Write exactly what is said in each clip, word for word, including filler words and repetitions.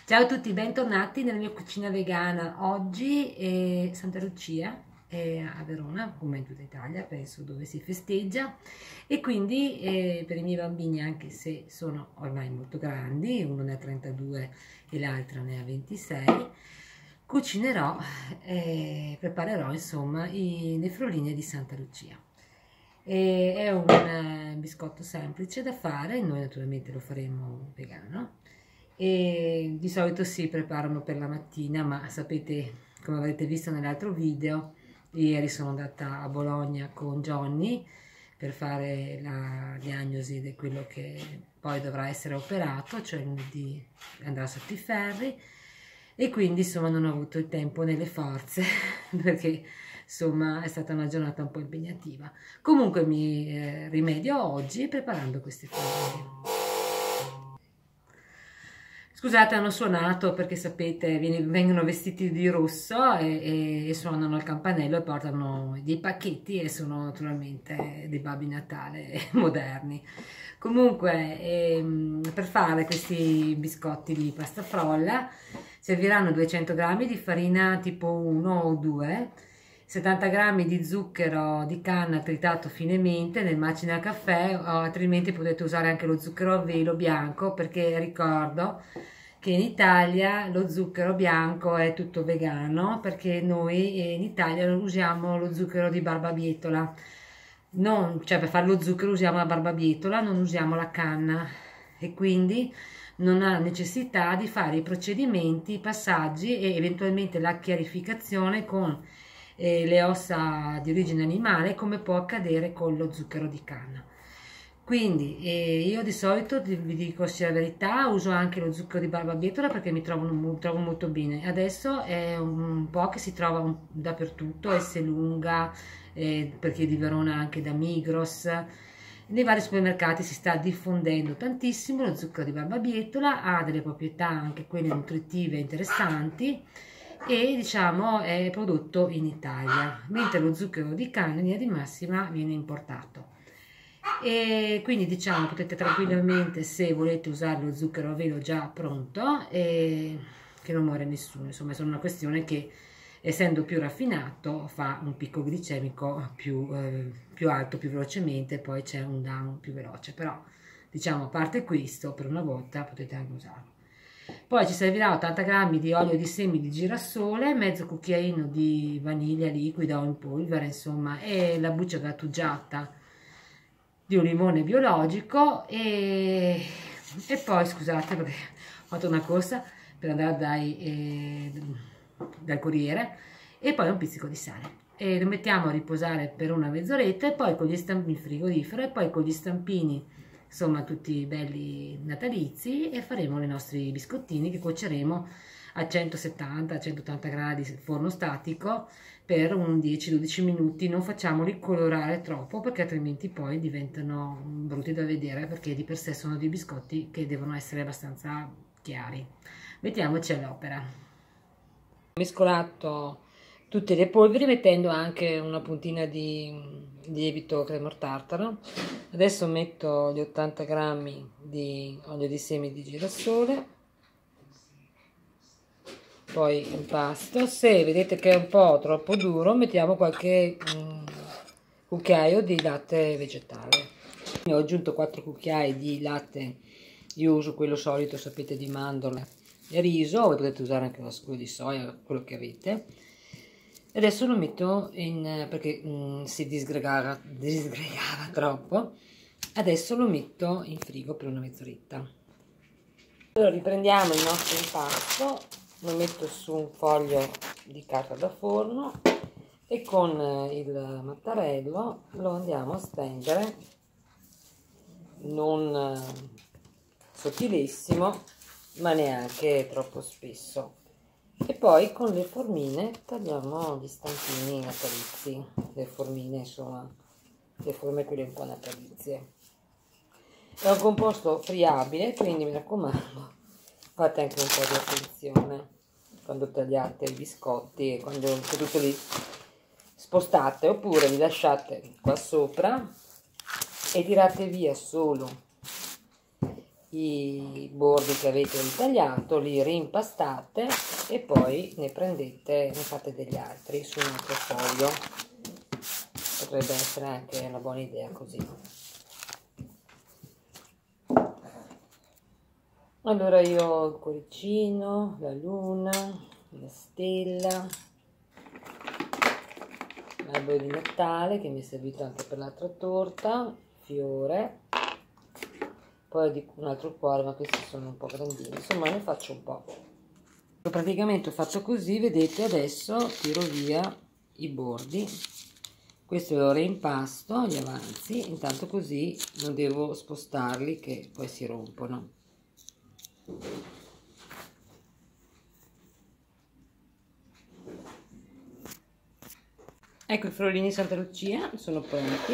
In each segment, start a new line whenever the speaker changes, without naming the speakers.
Ciao a tutti, bentornati nella mia cucina vegana. Oggi è Santa Lucia, è a Verona, come in tutta Italia, penso, dove si festeggia, e quindi eh, per i miei bambini, anche se sono ormai molto grandi, uno ne ha trentadue e l'altra ne ha ventisei, cucinerò, eh, preparerò insomma i nefroline di Santa Lucia. E è un eh, biscotto semplice da fare, noi naturalmente lo faremo vegano. E di solito si preparano per la mattina, ma sapete, come avrete visto nell'altro video, ieri sono andata a Bologna con Johnny per fare la diagnosi di quello che poi dovrà essere operato, cioè lunedì andrà sotto i ferri, e quindi insomma non ho avuto il tempo né le forze perché insomma è stata una giornata un po' impegnativa. Comunque mi eh, rimedio oggi preparando queste cose. Scusate, hanno suonato perché sapete, vengono vestiti di rosso e, e, e suonano il campanello e portano dei pacchetti e sono naturalmente dei Babbi Natale moderni. Comunque, ehm, per fare questi biscotti di pasta frolla serviranno duecento grammi di farina tipo uno o due, settanta grammi di zucchero di canna tritato finemente nel macina a caffè, o altrimenti potete usare anche lo zucchero a velo bianco, perché ricordo che in Italia lo zucchero bianco è tutto vegano, perché noi in Italia usiamo lo zucchero di barbabietola, non, cioè per fare lo zucchero usiamo la barbabietola, non usiamo la canna, e quindi non ha necessità di fare i procedimenti, i passaggi e eventualmente la chiarificazione con eh, le ossa di origine animale, come può accadere con lo zucchero di canna. Quindi eh, io di solito, vi dico sia la verità, uso anche lo zucchero di barbabietola perché mi trovo, mi trovo molto bene. Adesso è un po' che si trova un, dappertutto, Esselunga, eh, perché di Verona anche da Migros. Nei vari supermercati si sta diffondendo tantissimo lo zucchero di barbabietola, ha delle proprietà anche quelle nutritive interessanti, e diciamo è prodotto in Italia, mentre lo zucchero di canna in linea di massima viene importato. E quindi diciamo potete tranquillamente, se volete usare lo zucchero a velo già pronto, e che non muore nessuno, insomma è solo una questione che, essendo più raffinato, fa un picco glicemico più, eh, più alto più velocemente, poi c'è un down più veloce, però diciamo a parte questo, per una volta potete anche usarlo. Poi ci servirà ottanta grammi di olio di semi di girasole, mezzo cucchiaino di vaniglia liquida o in polvere, insomma, e la buccia grattugiata di un limone biologico, e, e poi scusate perché ho fatto una corsa per andare dai, eh, dal corriere, e poi un pizzico di sale, e lo mettiamo a riposare per una mezz'oretta, e poi con gli stampini frigorifero, e poi con gli stampini insomma tutti belli natalizi, e faremo i nostri biscottini che cuoceremo a centosettanta centottanta gradi forno statico per un dieci dodici minuti. Non facciamoli colorare troppo perché altrimenti poi diventano brutti da vedere, perché di per sé sono dei biscotti che devono essere abbastanza chiari. Mettiamoci all'opera. Ho mescolato tutte le polveri mettendo anche una puntina di, di lievito cremor tartaro. Adesso metto gli ottanta grammi di olio di semi di girasole, poi impasto. Se vedete che è un po' troppo duro, mettiamo qualche mm, cucchiaio di latte vegetale. Ho aggiunto quattro cucchiai di latte, io uso quello solito, sapete, di mandorle e riso, voi potete usare anche lo scoglio di soia, quello che avete. Adesso lo metto in, perché mm, si disgregava, disgregava troppo, adesso lo metto in frigo per una mezz'oretta. Allora riprendiamo il nostro impasto, lo metto su un foglio di carta da forno e con il mattarello lo andiamo a stendere, non sottilissimo ma neanche troppo spesso, e poi con le formine tagliamo gli stampini natalizi, le formine insomma, le forme quelle un po' natalizie. È un composto friabile, quindi mi raccomando, fate anche un po' di attenzione quando tagliate i biscotti e quando tutto li spostate, oppure li lasciate qua sopra e tirate via solo i bordi che avete ritagliato, li rimpastate e poi ne prendete, ne fate degli altri su un altro foglio. Potrebbe essere anche una buona idea così. Allora io ho il cuoricino, la luna, la stella, l'albero di Natale che mi è servito anche per l'altra torta, fiore, poi di un altro cuore, ma questi sono un po' grandini, insomma ne faccio un po'. Praticamente ho fatto così, vedete, adesso tiro via i bordi, questo lo reimpasto gli avanzi, intanto così non devo spostarli che poi si rompono. Ecco, i fiorellini Santa Lucia sono pronti.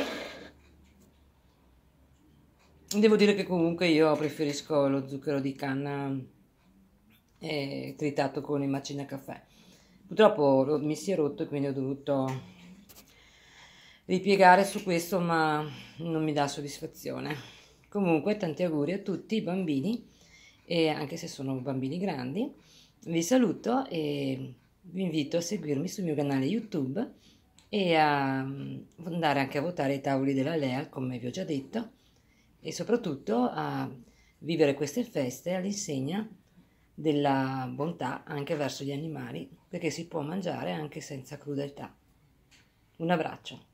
Devo dire che comunque io preferisco lo zucchero di canna eh, tritato con il macina caffè. Purtroppo mi si è rotto e quindi ho dovuto ripiegare su questo, ma non mi dà soddisfazione. Comunque tanti auguri a tutti i bambini, e anche se sono bambini grandi. Vi saluto e vi invito a seguirmi sul mio canale YouTube e a andare anche a votare ai tavoli della Lea, come vi ho già detto, e soprattutto a vivere queste feste all'insegna della bontà anche verso gli animali, perché si può mangiare anche senza crudeltà. Un abbraccio.